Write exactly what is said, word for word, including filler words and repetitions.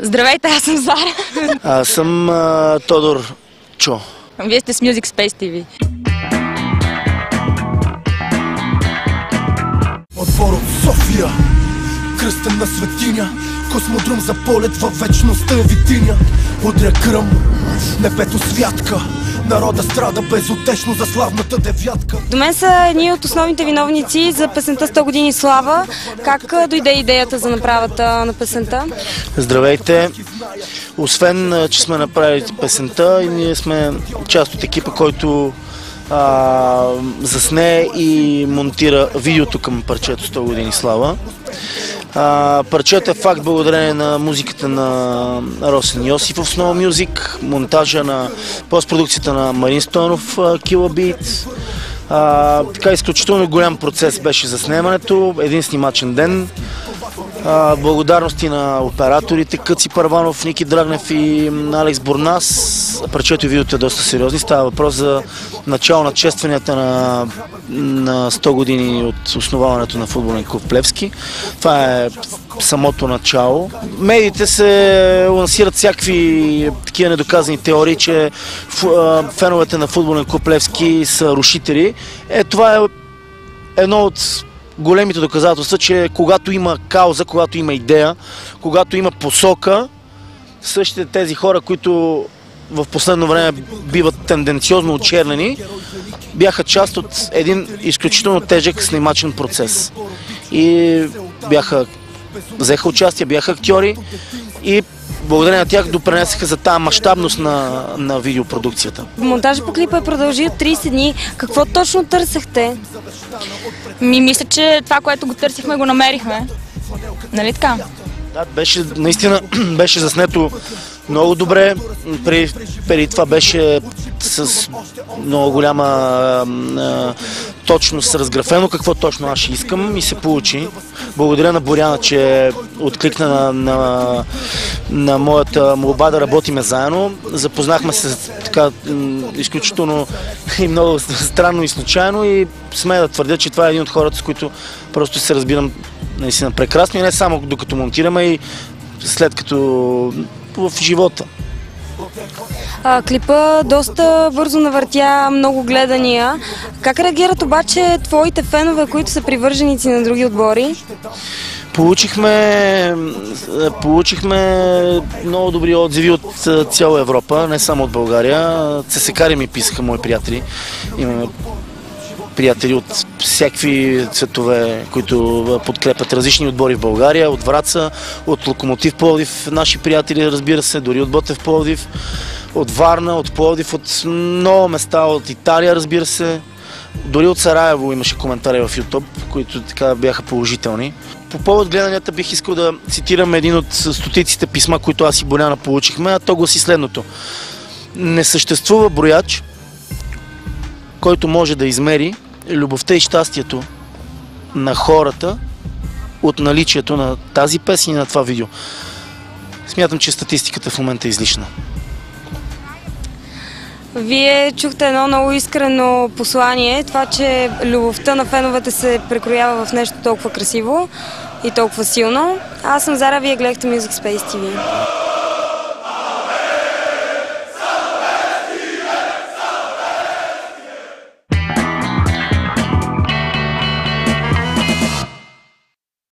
Здравейте, аз съм Зара. Аз съм а, Тодор Чо. Вие сте с Music Space ти ви. Отбор от София, кръстена светиня, космодром за полет във вечността витиня. Удря кръм, небето святка, народа страда безутешно за славната девятка. До мен са едни от основните виновници за песента сто години слава. Как дойде идеята за направата на песента? Здравейте! Освен, че сме направили песента, и ние сме част от екипа, който а, засне и монтира видеото към парчето сто години слава. А, парчето е факт благодарение на музиката на Росен Йосифов с Snow Music, монтажа на постпродукцията на Марин Стойнов, Killa Beat. А, така изключително голям процес беше заснемането, един снимачен ден. А, благодарности на операторите Къци Първанов, Ники Драгнев и Алекс Борнас. Парчето и видеото е доста сериозни. Става въпрос за начало на честванията на, на сто години от основаването на футболен клуб Плевски. Това е самото начало. Медиите се лансират всякакви такива недоказани теории, че феновете на футболен клуб Плевски са рушители. Е, това е едно от големите доказателства, че когато има кауза, когато има идея, когато има посока, същите тези хора, които в последно време биват тенденциозно очернени, бяха част от един изключително тежък снимачен процес. И бяха, взеха участие, бяха актьори и благодарение на тях допринесаха за тази мащабност на, на видеопродукцията. Монтажът по клипа е продължил трийсет дни. Какво точно търсахте? Ми мисля, че това, което го търсихме, го намерихме. Нали така? Да, беше, наистина беше заснето много добре. Преди, преди това беше с много голяма а, точност разграфено какво точно аз ще искам и се получи. Благодаря на Боряна, че откликна на, на, на моята молба да работиме заедно. Запознахме се така изключително и много странно и случайно и смея да твърдя, че това е един от хората, с които просто се разбирам наистина прекрасно и не само докато монтираме, и след като в живота. А, клипа доста бързо навъртя много гледания. Как реагират обаче твоите фенове, които са привърженици на други отбори? Получихме, получихме много добри отзиви от цяла Европа, не само от България. Цесекари ми писаха мои приятели. Имаме приятели от всякакви цветове, които подкрепят различни отбори в България, от Враца, от Локомотив Пловдив, наши приятели, разбира се, дори от Ботев Пловдив, от Варна, от Пловдив, от много места, от Италия, разбира се. Дори от Сараево имаше коментари в YouTube, които така бяха положителни. По повод гледанията бих искал да цитирам един от стотиците писма, които аз и Боряна получихме, а то гласи следното. Не съществува брояч, който може да измери любовта и щастието на хората от наличието на тази песен и на това видео. Смятам, че статистиката в момента е излишна. Вие чухте едно много искрено послание, това, че любовта на феновете се прекроява в нещо толкова красиво и толкова силно. Аз съм Зара, вие гледахте Music Space ти ви.